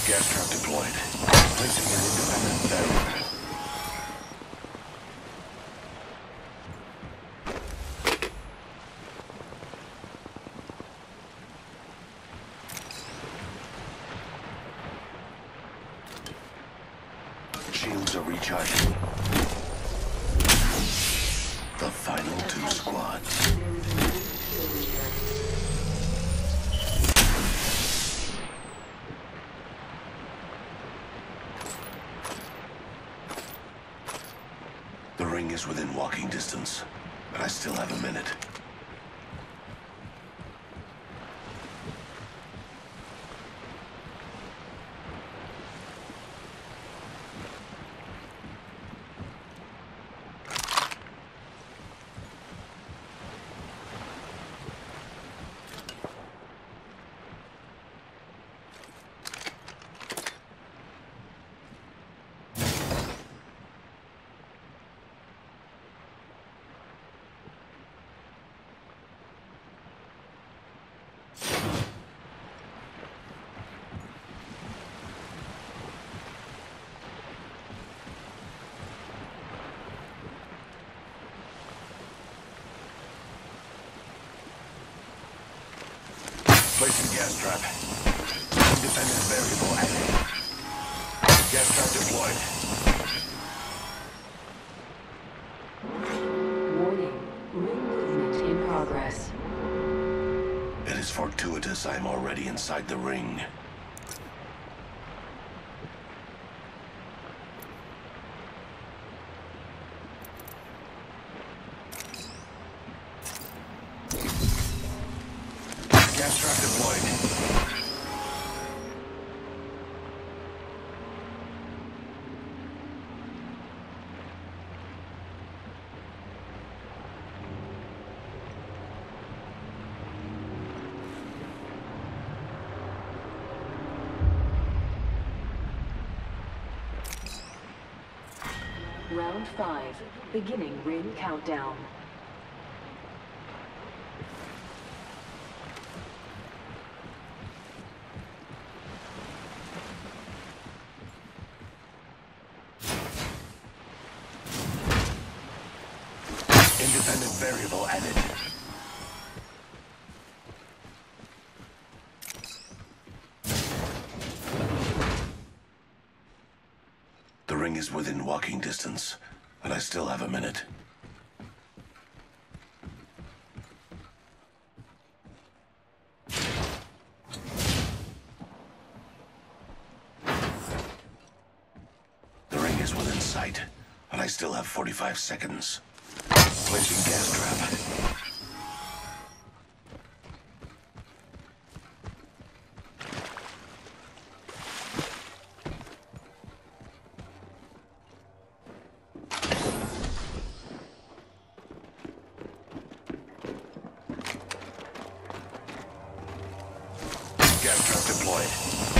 Gas trap deployed. Placing an independent barrier. Shields are recharging. The final two squads. The ring is within walking distance, but I still have a minute. Placing gas trap. Independent variable added. Gas trap deployed. Warning. Ring movement in progress. It is fortuitous I'm already inside the ring. Gas trap deployed. Round 5. Beginning ring countdown. Independent variable added. The ring is within walking distance, and I still have a minute. The ring is within sight, and I still have 45 seconds. Placing gas trap. Gas trap deployed.